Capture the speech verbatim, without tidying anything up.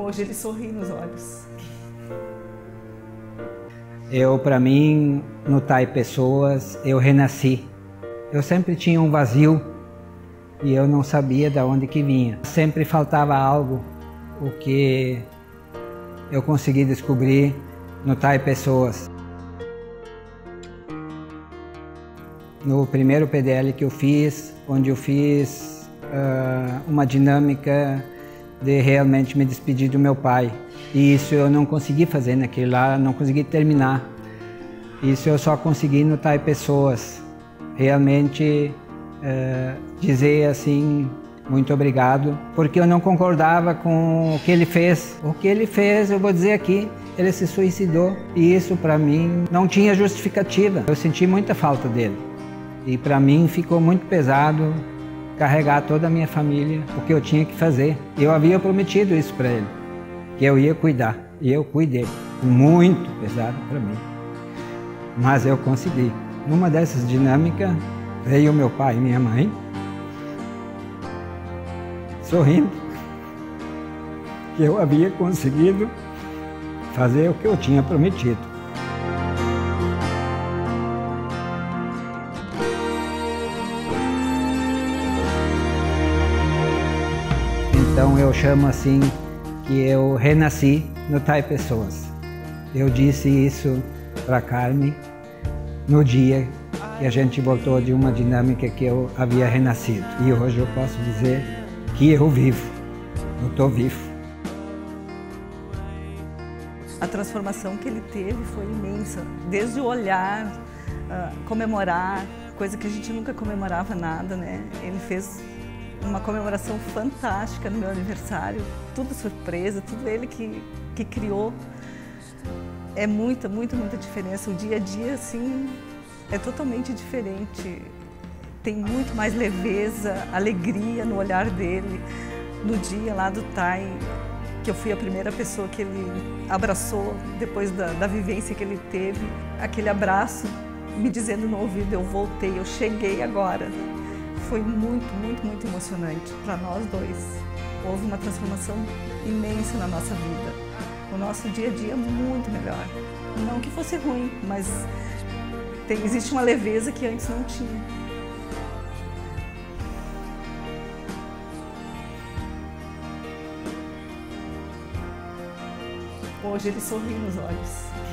Hoje ele sorri nos olhos. Eu, para mim, no T A I Pessoas, eu renasci. Eu sempre tinha um vazio e eu não sabia de onde que vinha. Sempre faltava algo, o que eu consegui descobrir no T A I Pessoas. No primeiro P D L que eu fiz, onde eu fiz uh, uma dinâmica de realmente me despedir do meu pai. E isso eu não consegui fazer naquele lá, não consegui terminar. Isso eu só consegui no T A I Pessoas. Realmente uh, dizer assim, muito obrigado, porque eu não concordava com o que ele fez. O que ele fez, eu vou dizer aqui, ele se suicidou. E isso para mim não tinha justificativa. Eu senti muita falta dele. E para mim ficou muito pesado carregar toda a minha família, o que eu tinha que fazer. Eu havia prometido isso para ele, que eu ia cuidar, e eu cuidei. Muito pesado para mim, mas eu consegui. Numa dessas dinâmicas, veio meu pai e minha mãe, sorrindo, que eu havia conseguido fazer o que eu tinha prometido. Então eu chamo assim que eu renasci no T A I Pessoas. Eu disse isso para Carmen no dia que a gente voltou de uma dinâmica que eu havia renascido. E hoje eu posso dizer que eu vivo, eu estou vivo. A transformação que ele teve foi imensa, desde o olhar, uh, comemorar, coisa que a gente nunca comemorava nada, né? Ele fez uma comemoração fantástica no meu aniversário, tudo surpresa, tudo ele que, que criou. É muita, muita, muita diferença. O dia a dia, assim, é totalmente diferente. Tem muito mais leveza, alegria no olhar dele. No dia lá do T A I, que eu fui a primeira pessoa que ele abraçou, depois da, da vivência que ele teve, aquele abraço me dizendo no ouvido, eu voltei, eu cheguei agora. Foi muito, muito, muito emocionante para nós dois. Houve uma transformação imensa na nossa vida. O nosso dia a dia é muito melhor. Não que fosse ruim, mas tem, existe uma leveza que antes não tinha. Hoje ele sorri nos olhos.